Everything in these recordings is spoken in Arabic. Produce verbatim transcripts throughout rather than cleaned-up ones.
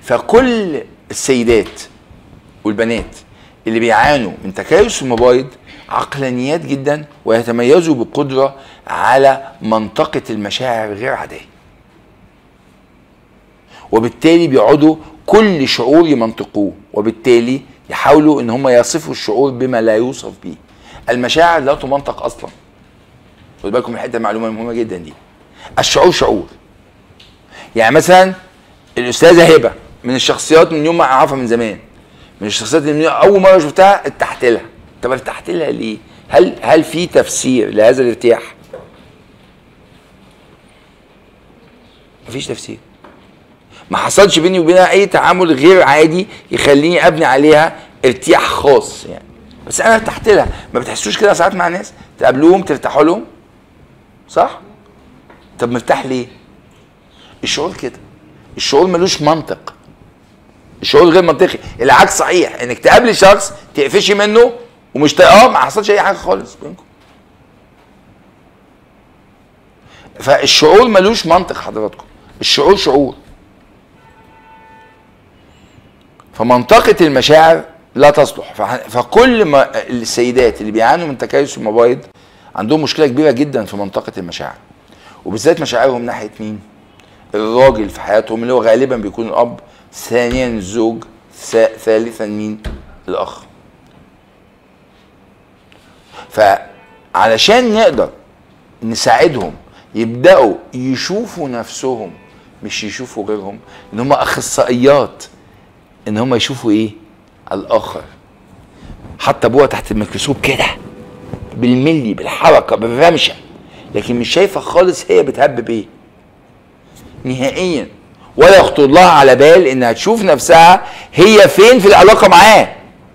فكل السيدات والبنات اللي بيعانوا من تكيس المبايض عقلانيات جدا، ويتميزوا بالقدره على منطقه المشاعر غير عاديه، وبالتالي بيقعدوا كل شعور يمنطقوه، وبالتالي يحاولوا ان هم يصفوا الشعور بما لا يوصف به. المشاعر لا تمنطق اصلا. خدوا بالكم من حته معلومه مهمه جدا دي. الشعور شعور. يعني مثلا الاستاذه هبه من الشخصيات من يوم ما اعرفها من زمان، من الشخصيات اللي اول مره شفتها ارتحت لها. طب ارتحت لها ليه؟ هل هل في تفسير لهذا الارتياح؟ مفيش تفسير. ما حصلش بيني وبينها اي تعامل غير عادي يخليني ابني عليها ارتياح خاص يعني. بس انا ارتحت لها. ما بتحسوش كده ساعات مع ناس تقابلوهم ترتاحوا لهم؟ صح؟ طب مرتاح ليه؟ الشعور كده. الشعور ملوش منطق. الشعور غير منطقي. العكس صحيح، انك تقابلي شخص تقفشي منه ومش طايقاه، ما حصلش اي حاجه خالص بينكم. فالشعور ملوش منطق حضراتكم. الشعور شعور. فمنطقة المشاعر لا تصلح. فكل ما السيدات اللي بيعانوا من تكيس المبايض عندهم مشكلة كبيرة جدا في منطقة المشاعر، وبالذات مشاعرهم ناحية مين؟ الراجل في حياتهم اللي هو غالبا بيكون الأب، ثانيا الزوج، ثالثا مين؟ الأخ. فعلشان نقدر نساعدهم يبدأوا يشوفوا نفسهم مش يشوفوا غيرهم، ان هم اخصائيات ان هم يشوفوا ايه؟ الاخر. حتى ابوها تحت الميكروسكوب كده بالملي بالحركه بالرمشه، لكن مش شايفه خالص هي بتهبب ايه نهائيا، ولا يخطر لها على بال انها تشوف نفسها هي فين في العلاقه معاه.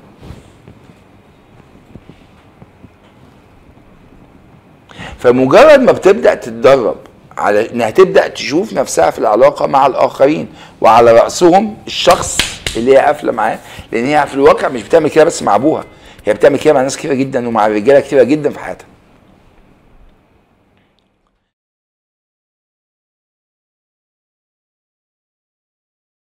فمجرد ما بتبدا تتدرب على انها تبدا تشوف نفسها في العلاقه مع الاخرين، وعلى راسهم الشخص اللي هي قافله معاه، لان هي في الواقع مش بتعمل كده بس مع ابوها، هي بتعمل كده مع ناس كتيره جدا ومع رجاله كتيره جدا في حياتها.